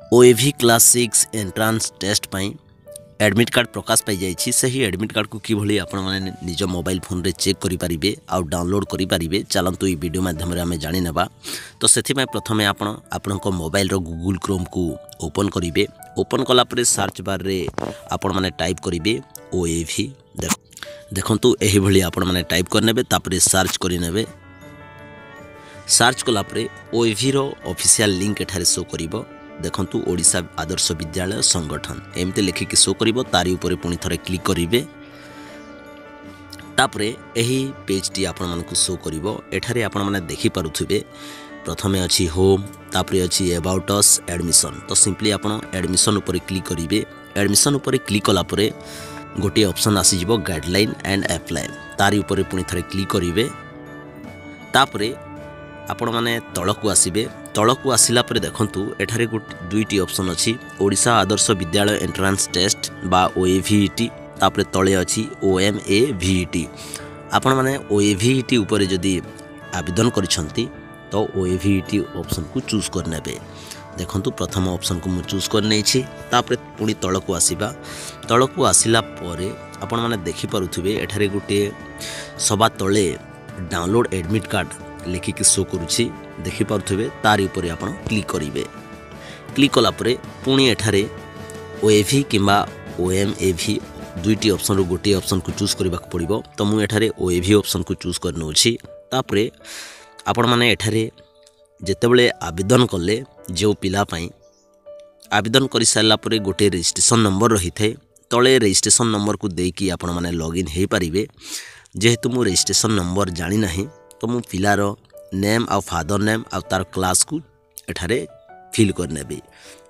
ओएवी class 6 entrance test पाई admit card प्रकाश पाई जाइछि। सही एडमिट कार्ड को किभली आपण माने निज मोबाइल फोन रे चेक करि परिबे आ डाउनलोड करि परिबे चलंतु ई वीडियो माध्यम रे हमें जानि नेबा। तो सेथि में प्रथमे आपनको मोबाइल रो गूगल क्रोम को ओपन करिवे। ओपन कला परे सर्च बार रे आपण माने टाइप करिवे ओएवी। देखंतु एही भली आपण माने टाइप करनेबे तापरे सर्च करि नेबे। सर्च कला परे ओएवी रो ऑफिशियल लिंक एठारे शो करिवो। देखंतु ओडिशा आदर्श विद्यालय संगठन एमते लिखिक शो करिवो। तारी ऊपर पुणी थरे क्लिक करिवे। तापरे एही पेज टी आपण मानकु शो करिवो। एठारे आपण माने देखि पारुथिबे प्रथमे अछि होम, तापरे अछि अबाउट अस, एडमिशन। तो सिंपली आपण एडमिशन ऊपर क्लिक करिवे। एडमिशन ऊपर क्लिक कला परे गोटे ऑप्शन आसी जिवो गाइडलाइन एंड अप्लाई। तारी ऊपर पुणी थरे क्लिक करिवे। तापरे आपण माने तळकु आसीबे। तळकु आसिला परे देखंतु एठारे दुईटी ऑप्शन अछि ओडिशा आदर्श विद्यालय एंट्रांस टेस्ट बा ओएवीईटी। तापरे तळे अछि ओएमएवीईटी। आपण माने ओएवीईटी ऊपर जदी आवेदन करिसंती तो ओएवीईटी ऑप्शन को चूज करनेबे। देखंतु प्रथम ऑप्शन को मु चूज करनै छी। तापरे पुणी तळकु आसीबा। तळकु आसिला परे आपण माने देखि पारुथिबे एठारे गुटे सभा तळे डाउनलोड एडमिट कार्ड लिखिक शो करुछि। देखि पारुथिबे तारि ऊपर आपण क्लिक करिवे। क्लिक कला परे पुणी एठारे ओएवी किंबा ओएमएवी दुईटी ऑप्शन रो गोटे ऑप्शन को चूज करबा पड़िबो। तो मु एठारे ओएवी ऑप्शन को चूज करनोछि। तापरे आपण माने एठारे जेतेबेले आवेदन कले जो पिला पई आवेदन करि सारला परे गोटे रजिस्ट्रेशन नंबर रही थे। तळे रजिस्ट्रेशन नंबर को देकी आपण माने लॉगिन हे परिबे। जेहेतु मु रजिस्ट्रेशन नंबर जानि नाही तो मु पिलार नेम आ फादर नेम आ तार क्लास को एठारे फिल करनेबी।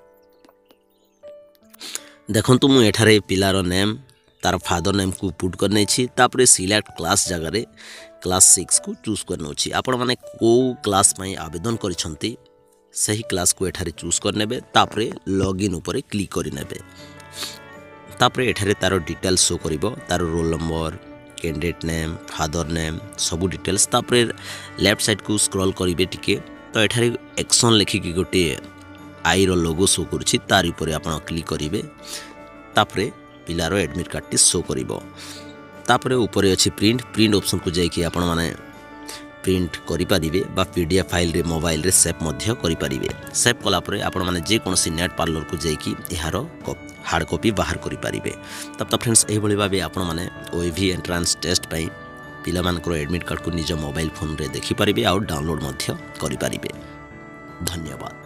देखंतु मु एठारे पिलार नेम तार फादर नेम को पुट करने छी। तापरे सिलेक्ट क्लास जगह रे क्लास 6 को चूज करनो छी। आपण माने को क्लास पई आवेदन करिसंती सही क्लास को एठारे चूज करनेबे। तापरे लॉगिन ऊपर क्लिक करिनेबे। तापरे एठारे तार डिटेल्स शो करिवो। तार roll number, candidate name, father name सबू डिटेल्स। तापरे लेफ्ट साइड को स्क्रॉल करिवे टिके तो एठारे एक्शन लिखिकी गोटे आई रो लोगो शो करुछि। तार ऊपर आपण क्लिक करिवे। तापरे पिलारो एडमिट कार्ड टी शो करिवो। तापरे ऊपर अछि प्रिंट ऑप्शन को जाइकी आपण माने प्रिंट करि परिबे बा पीडीएफ फाइल रे मोबाइल रे सेव मध्य करि परिबे। सेव कला परे आपण माने जे कोनसी नेट पार्लर को जाइकी एहारो हार्ड कॉपी बाहर करि परिबे। तब फ्रेंड्स एही भली भाबे आपण माने ओएवी एंट्रांस टेस्ट पई पिला मानकर एडमिट कार्ड को निज मोबाइल फोन रे देखि परिबे आ डाउनलोड मध्य करि परिबे। धन्यवाद।